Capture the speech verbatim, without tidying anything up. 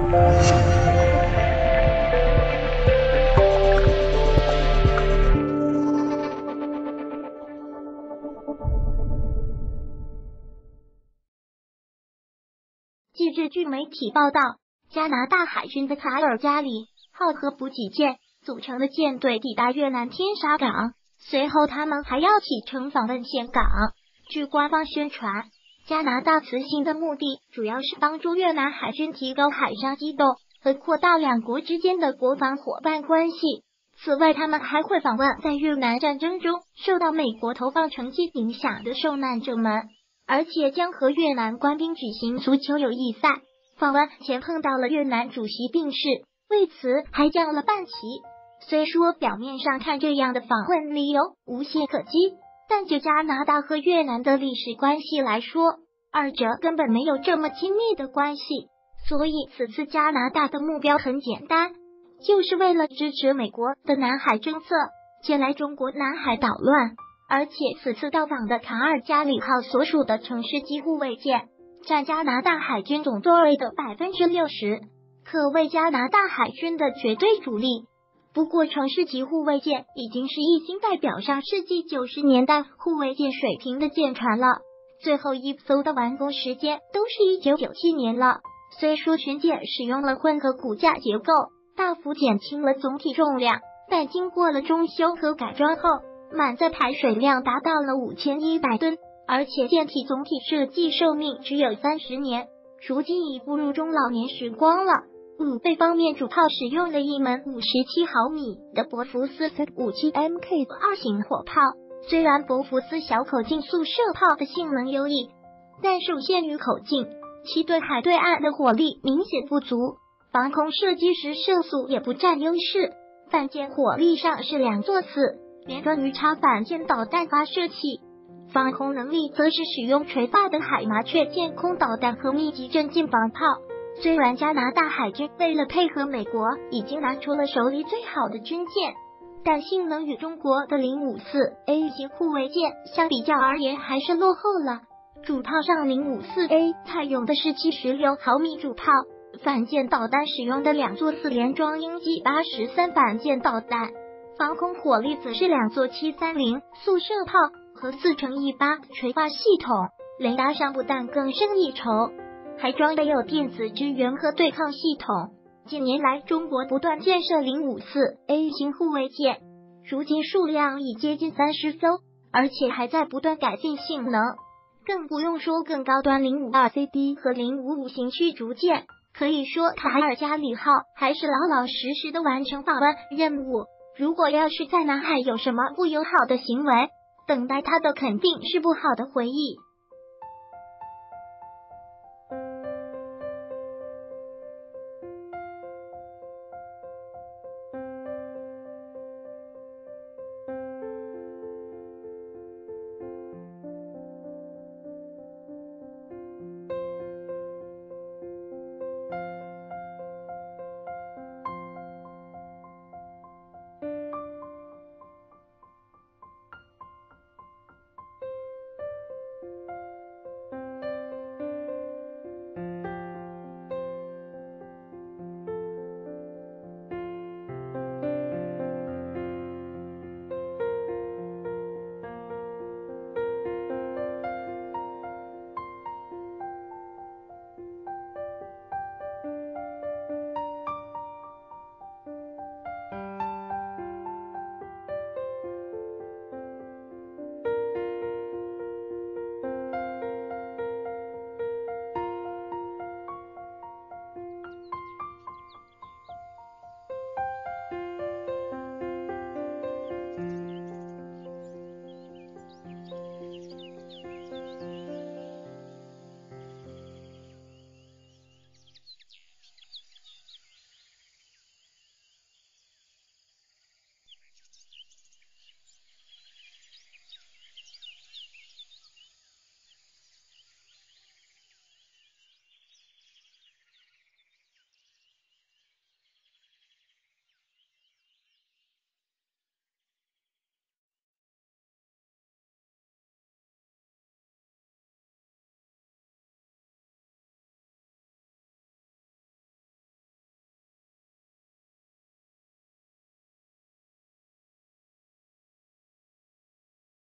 记者据媒体报道，加拿大海军的卡尔加里号核补给舰组成的舰队抵达越南天沙港，随后他们还要启程访问岘港。据官方宣传，加拿大此行的目的主要是帮助越南海军提高海上机动和扩大两国之间的国防伙伴关系。此外，他们还会访问在越南战争中受到美国投放成绩影响的受难者们，而且将和越南官兵举行足球友谊赛。访问前碰到了越南主席病逝，为此还降了半旗。虽说表面上看这样的访问理由无懈可击，但就加拿大和越南的历史关系来说，二者根本没有这么亲密的关系。所以此次加拿大的目标很简单，就是为了支持美国的南海政策，前来中国南海捣乱。而且此次到访的卡尔加里号所属的城市机护卫舰占加拿大海军总座位的 百分之六十， 可谓加拿大海军的绝对主力。不过城市级护卫舰已经是一星代表上世纪九十年代护卫舰水平的舰船了，最后一艘的完工时间都是一九九七年了。虽说巡舰使用了混合骨架结构，大幅减轻了总体重量，但经过了中修和改装后，满载排水量达到了五千一百吨，而且舰体总体设计寿命只有三十年，如今已步入中老年时光了。武备方面，主炮使用了一门五十七毫米的博福斯 五七 M K 二型火炮，虽然博福斯小口径速射炮的性能优异，但受限于口径，其对海对岸的火力明显不足，防空射击时射速也不占优势。反舰火力上是两座次，连装鱼叉反舰导弹发射器，防空能力则是使用垂发的海麻雀舰空导弹和密集阵近防炮。虽然加拿大海军为了配合美国已经拿出了手里最好的军舰，但性能与中国的零五四 A 型护卫舰相比较而言还是落后了。主炮上零五四 A 采用的是七十六毫米主炮，反舰导弹使用的两座四联装鹰击八十三反舰导弹，防空火力则是两座七三零速射炮和四乘一八垂发系统，雷达上不但更胜一筹，还装备有电子支援和对抗系统。近年来，中国不断建设零五四 A 型护卫舰，如今数量已接近三十艘，而且还在不断改进性能。更不用说更高端零五二 C D 和零五五型驱逐舰，可以说卡尔加里号还是老老实实的完成访问任务。如果要是在南海有什么不友好的行为，等待他的肯定是不好的回忆。